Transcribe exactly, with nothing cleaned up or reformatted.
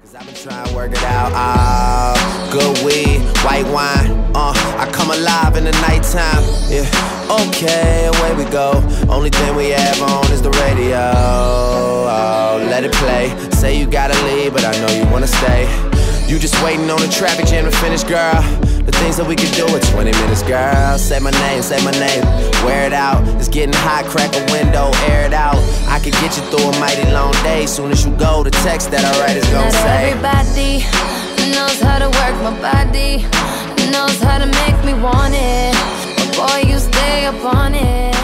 I've been trying to work it out. Oh, good weed, white wine. Uh, I come alive in the nighttime. Yeah, okay, away we go. Only thing we have on is the radio. Oh, let it play. Say you gotta leave, but I know you wanna stay. You just waiting on the traffic jam to finish, girl. The things that we could do in twenty minutes, girl. Say my name, say my name. Wear it out. It's getting hot, crack a window, air it out. I could get you through a mighty long day. Soon as you go, the text that I write is gonna Not say. everybody knows how to work my body, knows how to make me want it. But boy, you stay up on it.